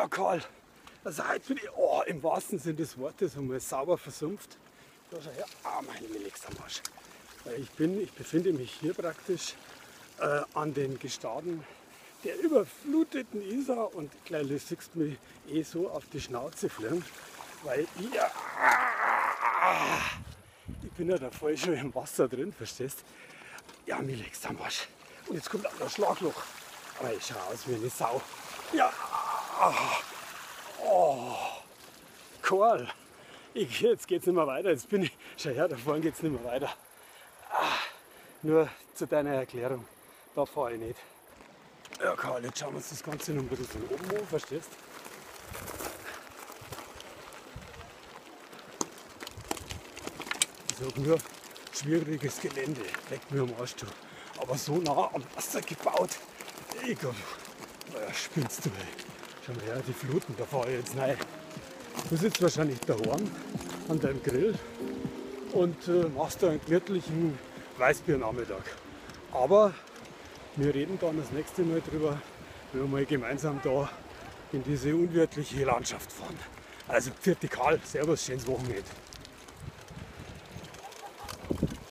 Ja, Karl, also heute bin ich im wahrsten Sinne des Wortes einmal sauber versumpft. Da schau her, mein Melix am Arsch. Weil ich befinde mich hier praktisch an den Gestaden der überfluteten Isar und gleich siehst du mich so auf die Schnauze fliegen, weil ich bin ja da voll schon im Wasser drin, verstehst? Ja, mir legt's am Arsch. Und jetzt kommt auch noch ein Schlagloch. Aber ich schaue aus wie eine Sau. Ja, Karl, jetzt geht's nicht mehr weiter. Jetzt bin ich, schau her, da vorne geht's nicht mehr weiter. Nur zu deiner Erklärung, da fahre ich nicht. Ja, Karl, jetzt schauen wir uns das Ganze noch ein bisschen von oben an, verstehst? Ich sag nur, schwieriges Gelände, leckt mir am Arsch du. Aber so nah am Wasser gebaut. Ich glaub, naja, spinnst du, ey. Schau mal her, die Fluten, da fahre ich jetzt rein. Du sitzt wahrscheinlich daheim an deinem Grill und machst da einen gemütlichen Weißbiernachmittag. Aber wir reden dann das nächste Mal drüber, wenn wir mal gemeinsam da in diese unwirtliche Landschaft fahren. Also, vierte Karl, servus, schönes Wochenende.